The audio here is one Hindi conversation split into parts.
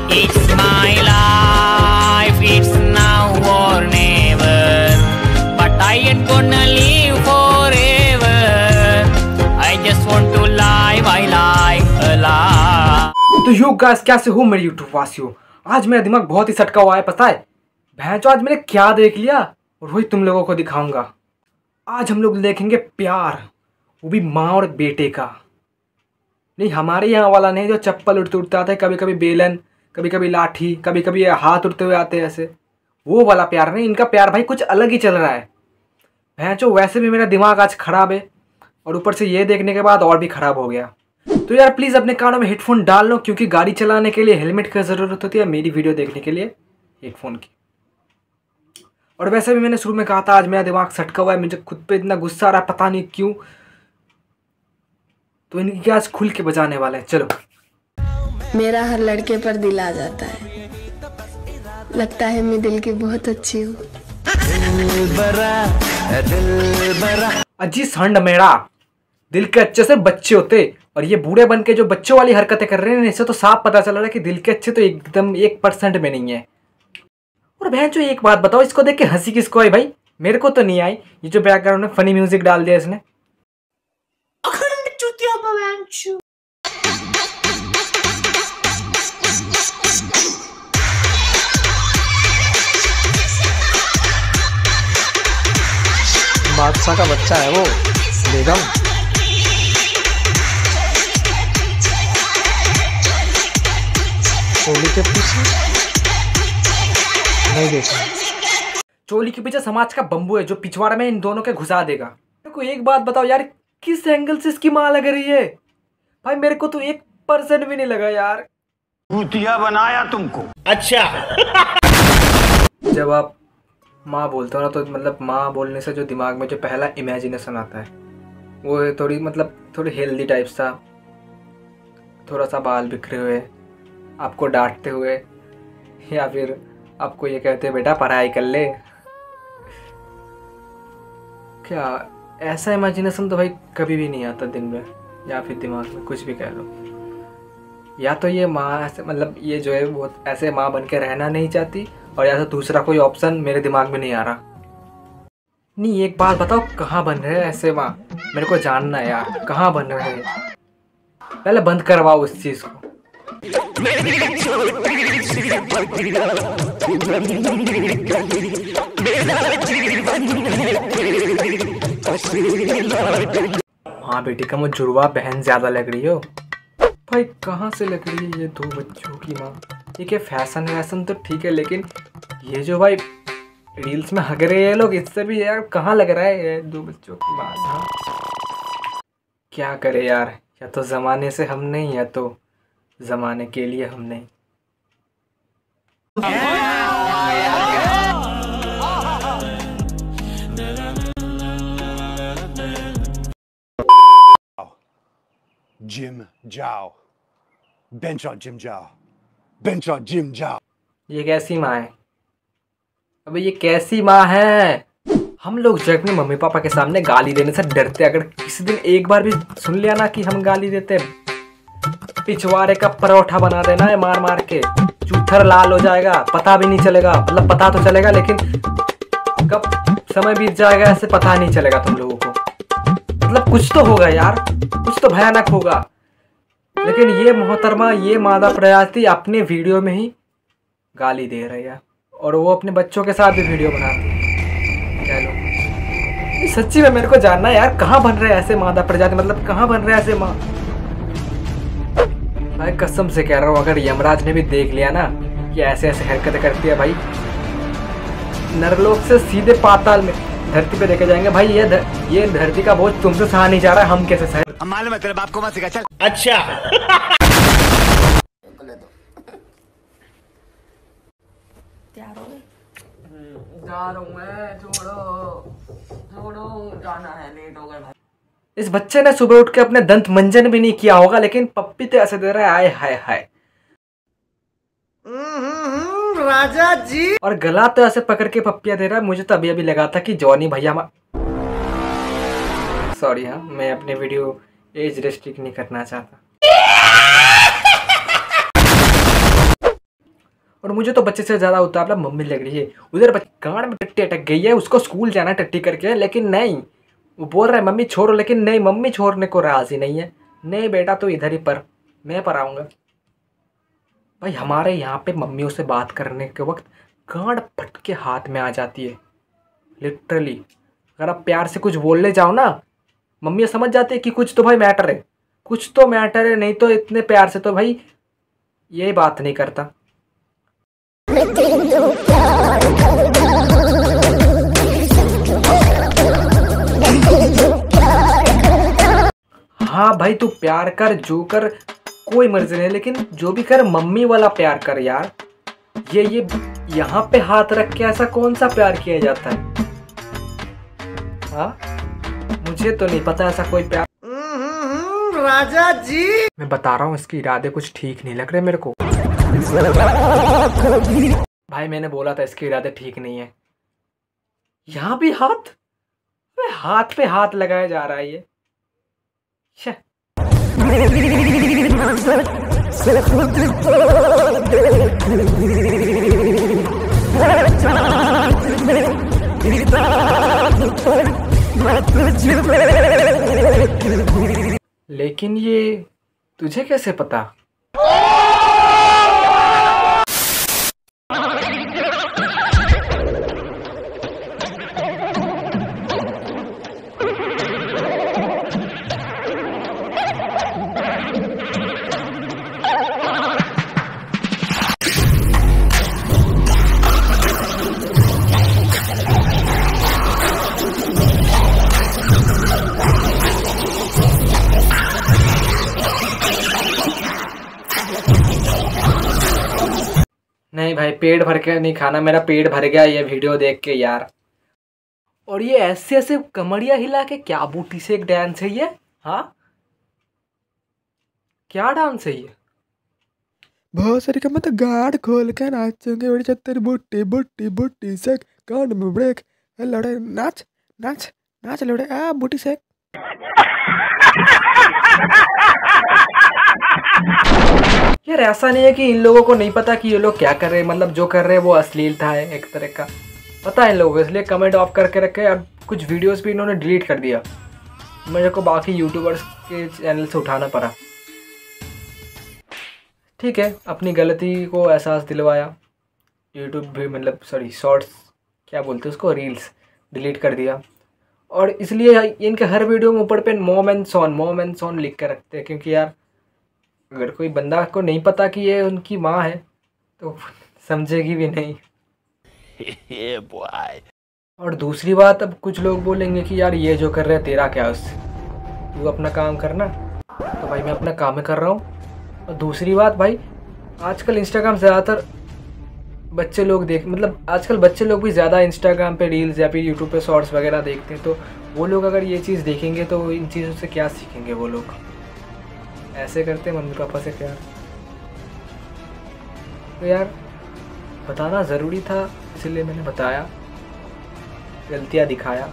It's my life, it's now or never. But I ain't gonna live forever. I just want to live, I like a life. तो यू गाइस कैसे हो मेरे यूट्यूब वासियों। आज मेरा दिमाग बहुत ही सटका हुआ है, पता है भैंचो आज मैंने क्या देख लिया और वही तुम लोगों को दिखाऊंगा। आज हम लोग देखेंगे प्यार, वो भी माँ और बेटे का। नहीं हमारे यहाँ वाला नहीं जो चप्पल उड़ते उड़ते आते हैं, कभी कभी बेलन, कभी कभी लाठी, कभी कभी हाथ उड़ते हुए आते हैं ऐसे, वो वाला प्यार नहीं। इनका प्यार भाई कुछ अलग ही चल रहा है भैंचो। वैसे भी मेरा दिमाग आज ख़राब है और ऊपर से ये देखने के बाद और भी ख़राब हो गया। तो यार प्लीज़ अपने कानों में हेडफोन डाल लो, क्योंकि गाड़ी चलाने के लिए हेलमेट की ज़रूरत होती है, मेरी वीडियो देखने के लिए हेडफोन की। और वैसे भी मैंने शुरू में कहा था आज मेरा दिमाग सटका हुआ है, मुझे खुद पे इतना गुस्सा आ रहा है पता नहीं क्यों। तो इनकी आज खुल के बजाने वाला है। चलो। मेरा हर लड़के पर दिल आ जाता है, लगता है मैं दिल की बहुत अच्छी हूँ। अजी संड मेरा, दिल के अच्छे से बच्चे होते और ये बूढ़े बन के जो बच्चों वाली हरकतें कर रहे हैं, इससे तो साफ पता चल रहा है कि दिल के अच्छे तो एकदम 1% में नहीं है। और बहन जो एक बात बताओ, इसको देख के हंसी किसको आई भाई? मेरे को तो नहीं आई। ये जो बैकग्राउंड में फनी म्यूजिक डाल दिया इसने। बादशाह का बच्चा है वो, बेगम। चोली के पीछे नहीं देखा। चोली के पीछे समाज का बम्बू है जो पिछवाड़े में इन दोनों के घुसा देगा। मेरे को एक बात बताओ यार, किस एंगल से इसकी माँ लग रही है भाई? मेरे को तो 1% भी नहीं लगा यार। भूतिया बनाया तुमको। अच्छा। जब आप माँ बोलते हो ना, तो मतलब माँ बोलने से जो दिमाग में जो पहला इमेजिनेशन आता है वो है थोड़ी थोड़ी हेल्दी टाइप सा, थोड़ा सा बाल बिखरे हुए, आपको डांटते हुए, या फिर आपको ये कहते हैं बेटा पढ़ाई कर ले। क्या ऐसा इमेजिनेशन तो भाई कभी भी नहीं आता दिन में, या फिर दिमाग में कुछ भी कह लो। या तो ये माँ ऐसे मतलब ये जो है वो ऐसे माँ बन के रहना नहीं चाहती, और या तो दूसरा कोई ऑप्शन मेरे दिमाग में नहीं आ रहा। नहीं एक बात बताओ, कहाँ बन रहे हैं ऐसे माँ? मेरे को जानना है यार, कहाँ बन रहे हैं? पहले बंद करवाओ उस चीज़ को। हाँ बेटी का मुझे जुड़वा बहन ज़्यादा लग रही हो भाई। कहाँ से लग रही है ये दो बच्चों की माँ? ये क्या फैशन वैसन तो ठीक है, लेकिन ये जो भाई रील्स में हग रहे हैं लोग, इससे भी यार कहाँ लग रहा है ये दो बच्चों की माँ? हाँ क्या करे यार, या तो ज़माने से हम नहीं, या तो ज़माने के लिए हम नहीं। जिम जाओ, बेंच और जिम जाओ, बेंच और जिम जाओ। ये कैसी माँ है? अबे ये कैसी माँ है? हम लोग जो अपने मम्मी पापा के सामने गाली देने से डरते, अगर किसी दिन एक बार भी सुन लिया ना कि हम गाली देते, पिछवाड़े का परोठा बना देना है मार मार के, चूथर लाल हो जाएगा, पता भी नहीं चलेगा। मतलब पता तो चलेगा लेकिन कब समय बीत जाएगा ऐसे पता नहीं चलेगा तुम लोगों को। मतलब कुछ तो होगा यार, कुछ तो भयानक होगा। लेकिन ये मोहतरमा, ये मादा प्रजाति अपने वीडियो में ही गाली दे रही है, और वो अपने बच्चों के साथ भी वीडियो बनाती है। चलो सच्ची में मेरे को जानना है यार, कहाँ बन रहे हैं ऐसे मादा प्रजाति? मतलब कहाँ बन रहे हैं ऐसे माँ? भाई कसम से कह रहा हूँ, अगर यमराज ने भी देख लिया ना कि ऐसे ऐसे हरकतें करती है भाई, नरलोक से सीधे पाताल में धरती पे लेके जाएंगे भाई। ये धरती का बोझ तुमसे सहा नहीं जा रहा है, हम कैसे सहे? मालूम है तेरे बाप को मत सिखा। चल। अच्छा। तैयार हो गए? जा रहा हूँ मैं, छोड़ो जाना है, लेट हो गए भाई। इस बच्चे ने सुबह उठ के अपने दंत मंजन भी नहीं किया होगा, लेकिन पप्पी तो ऐसे दे रहा है, आए हाय हाय राजा जी। और गला तो ऐसे पकड़ के पप्पियां दे रहा है। मुझे तो अभी लगा था कि जॉनी भैया सॉरी, हाँ मैं अपने वीडियो एज रेस्ट्रिक्ट नहीं करना चाहता। और मुझे तो बच्चे से ज़्यादा उतावला मम्मी लग रही है। उधर गांड में टट्टी अटक गई है, उसको स्कूल जाना टट्टी करके, लेकिन नहीं, वो बोल रहा है मम्मी छोड़ो, लेकिन नहीं, मम्मी छोड़ने को राज़ी नहीं है। नहीं बेटा तो इधर ही पर, मैं पर आऊँगा। भाई हमारे यहाँ पे मम्मियों से बात करने के वक्त गांड फट के हाथ में आ जाती है लिटरली। अगर आप प्यार से कुछ बोलने जाओ ना, मम्मी समझ जाती है कि कुछ तो भाई मैटर है, कुछ तो मैटर है, नहीं तो इतने प्यार से तो भाई ये बात नहीं करता। हाँ भाई तू प्यार कर, जो कर कोई मर्जी नहीं, लेकिन जो भी कर मम्मी वाला प्यार कर यार। ये यहाँ पे हाथ रख के ऐसा कौन सा प्यार किया जाता है? हाँ मुझे तो नहीं पता ऐसा कोई प्यार। राजा जी मैं बता रहा हूँ, इसके इरादे कुछ ठीक नहीं लग रहे मेरे को। भाई मैंने बोला था इसके इरादे ठीक नहीं है। यहाँ भी हाथ पे हाथ लगाया जा रहा है ये। लेकिन ये तुझे कैसे पता? नहीं भाई पेट भर के नहीं खाना, मेरा पेट भर गया ये वीडियो देख के यार। और ये ऐसे ऐसे कमरिया हिला के क्या बूटी से एक डांस है ये? हाँ क्या डांस है ये? बहुत सारी कमर तो गाड़ खोल के नाचेंगे, बड़ी चत्तर बुट्टी बुट्टी बुट्टी से कान में ब्रेक। लड़े नाच नाच नाच लड़े आ बुट्टी से। यार ऐसा नहीं है कि इन लोगों को नहीं पता कि ये लोग क्या कर रहे हैं, मतलब जो कर रहे हैं वो अश्लीलता है एक तरह का, पता है इन लोगों को, इसलिए कमेंट ऑफ करके रखे। अब कुछ वीडियोस भी इन्होंने डिलीट कर दिया, मेरे को बाकी यूट्यूबर्स के चैनल से उठाना पड़ा। ठीक है, अपनी गलती को एहसास दिलवाया, यूट्यूब भी मतलब सॉरी शॉर्ट्स क्या बोलते हैं उसको, रील्स डिलीट कर दिया। और इसलिए इनके हर वीडियो में ऊपर पे मोम एंड सॉन लिख के रखते हैं, क्योंकि यार अगर कोई बंदा को नहीं पता कि ये उनकी माँ है तो समझेगी भी नहीं। और दूसरी बात, अब कुछ लोग बोलेंगे कि यार ये जो कर रहे हैं तेरा क्या उससे, तू अपना काम करना। तो भाई मैं अपना काम कर रहा हूँ। और दूसरी बात भाई, आजकल इंस्टाग्राम ज़्यादातर बच्चे लोग मतलब आजकल बच्चे लोग भी ज़्यादा इंस्टाग्राम पे रील्स या फिर यूट्यूब पे शॉर्ट्स वगैरह देखते हैं। तो वो लोग अगर ये चीज़ देखेंगे तो इन चीज़ों से क्या सीखेंगे? वो लोग ऐसे करते हैं मम्मी पापा से प्यार। तो यार बताना ज़रूरी था, इसलिए मैंने बताया, गलतियाँ दिखाया।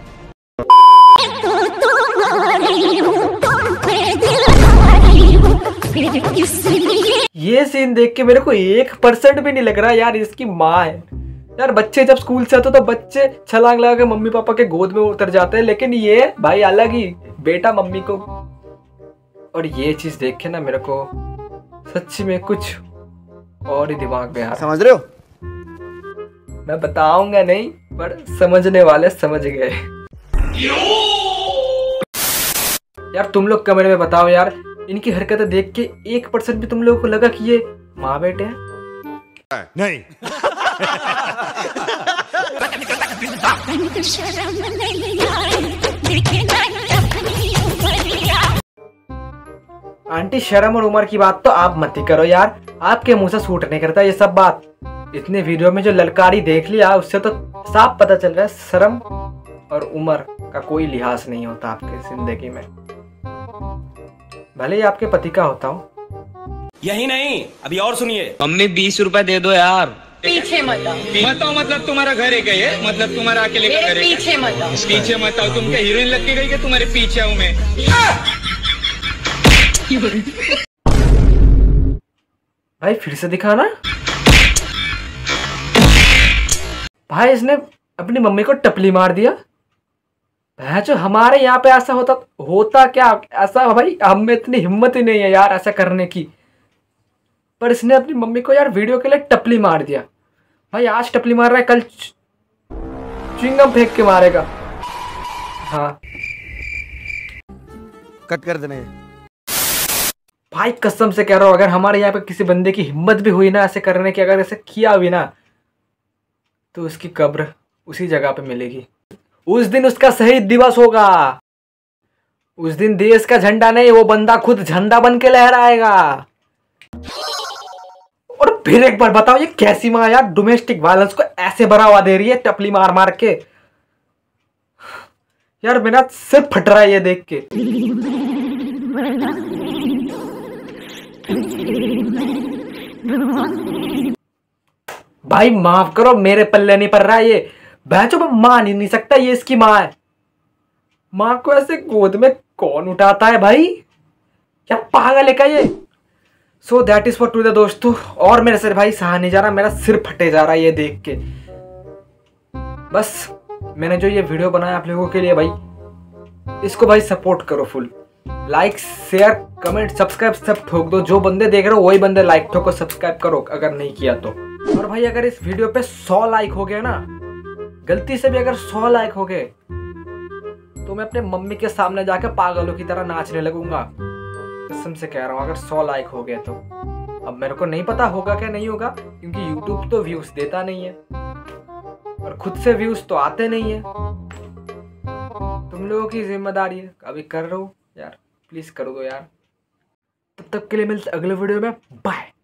ये सीन देख के मेरे को 1% भी नहीं लग रहा यार इसकी माँ है। यार बच्चे जब स्कूल से आते तो बच्चे छलांग लगा के मम्मी पापा के गोद में उतर जाते हैं, लेकिन ये भाई अलग ही, बेटा मम्मी को। और ये चीज देख के ना मेरे को सच्ची में कुछ और ही दिमाग में आ रहा। समझ रहे हो? मैं बताऊंगा नहीं, पर समझने वाले समझ गए। यार तुम लोग कमेंट में बताओ यार, इनकी हरकतें देख के 1% भी तुम लोगों को लगा कि ये माँ बेटे हैं? नहीं। आंटी शर्म और उम्र की बात तो आप मत ही करो यार, आपके मुंह से सूट नहीं करता ये सब बात। इतने वीडियो में जो ललकारी देख लिया उससे तो साफ पता चल रहा है शर्म और उम्र का कोई लिहाज नहीं होता आपके जिंदगी में, भले ही आपके पति का होता हूँ। यही नहीं, अभी और सुनिए। मम्मी 20 रुपए दे दो यार। पीछे मत आओ। मत आओ मतलब तुम्हारा घर है क्या ये? मतलब तुम्हारा अकेले का घर है? पीछे मत आओ। पीछे मत आओ, तुम क्या हीरोइन लग के गई कि तुम्हारे पीछे आऊं मैं? भाई फिर से दिखाना। भाई इसने अपनी मम्मी को टपली मार दिया। भैंचो हमारे यहाँ पे ऐसा होता क्या ऐसा? भाई हम में इतनी हिम्मत ही नहीं है यार ऐसा करने की, पर इसने अपनी मम्मी को यार वीडियो के लिए टपली मार दिया। भाई आज टपली मार रहा है, कल च्युइंगम फेंक के मारेगा। हाँ कट कर देने। भाई कसम से कह रहा हूँ, अगर हमारे यहाँ पे किसी बंदे की हिम्मत भी हुई ना ऐसे करने की, अगर ऐसे किया भी ना, तो उसकी कब्र उसी जगह पे मिलेगी। उस दिन उसका शहीद दिवस होगा। उस दिन देश का झंडा नहीं, वो बंदा खुद झंडा बन के लहराएगा। और फिर एक बार बताओ, ये कैसी माँ यार डोमेस्टिक वायलेंस को ऐसे बढ़ावा दे रही है टपली मार मार के। यार मेरा सिर फट रहा है ये देख के। भाई माफ करो, मेरे पल्ले नहीं पड़ रहा है ये। बहचो मैं मान ही नहीं सकता ये इसकी माँ है। माँ को ऐसे गोद में कौन उठाता है भाई? क्या पागल है क्या ये? So that is for today दोस्तों। और मेरे सिर भाई सहा नहीं जा रहा, मेरा सिर फटे जा रहा है ये देख के। बस मैंने जो ये वीडियो बनाया आप लोगों के लिए भाई, इसको भाई सपोर्ट करो full. Like share comment subscribe सब ठोक दो। जो बंदे देख रहे हो वही बंदे लाइक ठोको, सब्सक्राइब करो अगर नहीं किया तो। और भाई अगर इस वीडियो पे 100 लाइक हो गए ना, गलती से भी अगर 100 लाइक हो गए, तो मैं अपने मम्मी के सामने जाके पागलों की तरह नाचने लगूंगा। कसम से कह रहा हूँ, अगर 100 लाइक हो गए तो। अब मेरे को नहीं पता होगा क्या नहीं होगा, क्योंकि यूट्यूब तो व्यूज देता नहीं है और खुद से व्यूज तो आते नहीं है। तुम लोगों की जिम्मेदारी है, अभी कर रहे हो यार, प्लीज कर दो यार। तब तक के लिए मिलते अगले वीडियो में, बाय।